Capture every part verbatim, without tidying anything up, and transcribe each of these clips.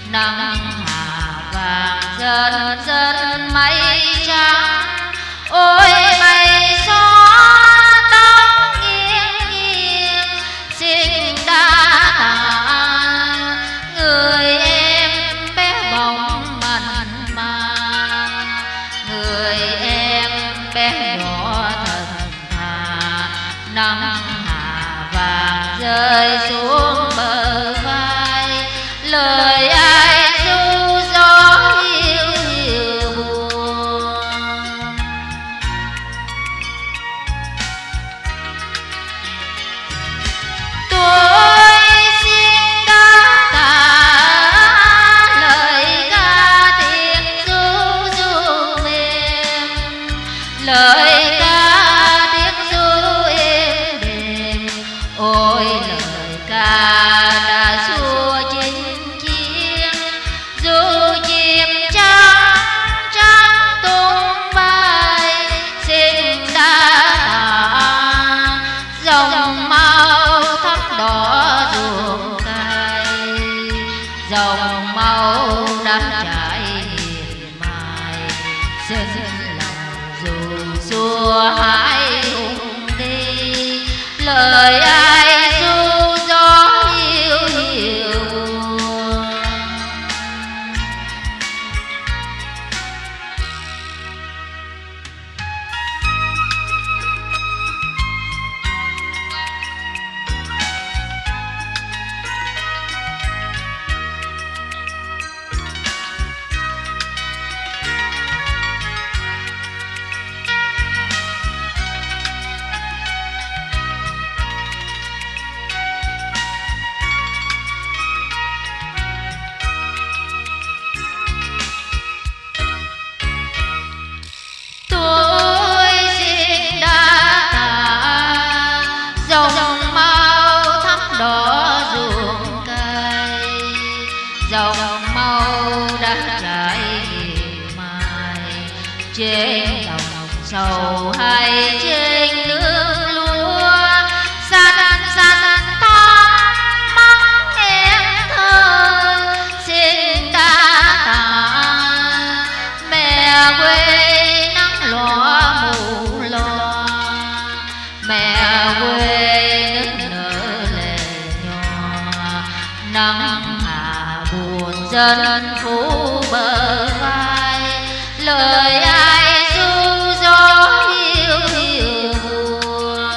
nắng hạ vàng dần dần mây trắng. Ôi mây xóa tóc nghiêng nghiêng xinh đã tà, người em bé bóng mặn mà, người em bé nhỏ thật thà. Nắng hạ vàng rơi xuống bờ vai, lời ai ru gió hiu hiu buồn. Tôi xin đã tả lời ca tiếng ru ru mềm, lời ca tiếng ru êm đềm. Ôi lời ca đã xua chinh chiến, dù chim trắng trắng tung bay xin đã tả. Dòng mau thắm đỏ ruộng cay, dòng mau đã trải miệt mài. Xin lòng dù xua hãi hùng đi, lời ai ru gió hiu hiu buồn. Tôi xin đã tả dòng mau thắm đỏ ruộng cay, dòng mau đã trải miệt mài. Trên đồng sầu hay trên nước lúa, san san thắm mong em thơ xin đã tả. Mẹ quê nắng ló mù lo, mẹ quê nức nở lệ nhòa. Nắng hạ buồn dân phủ bờ vai, lời ai ru gió hiu hiu buồn.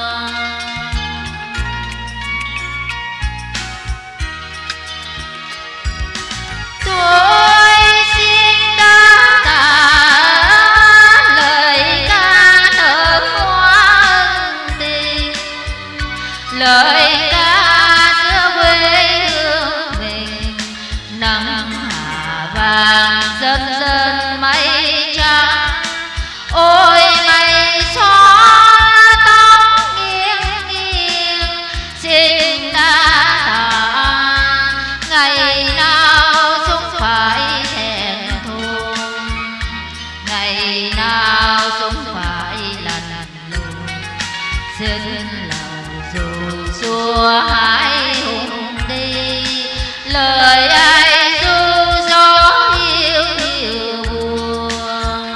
Tôi xin đã tả lời ca nở hoa ân tình, lời ca giữa quê hương mình. Nắng hạ vàng dần dần mây trắng, ôi mây xóa tóc nghiêng nghiêng xin đã tả. Ngày nào cũng phải thẹn thùng, ngày nào cũng phải lạnh lùng. Xin lòng dù xua hãi hùng đi, lời ai ru gió hiu hiu buồn.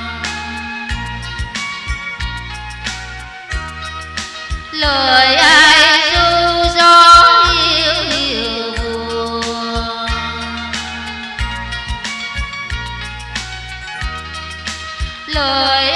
Lời ai ru gió hiu hiu buồn. Lời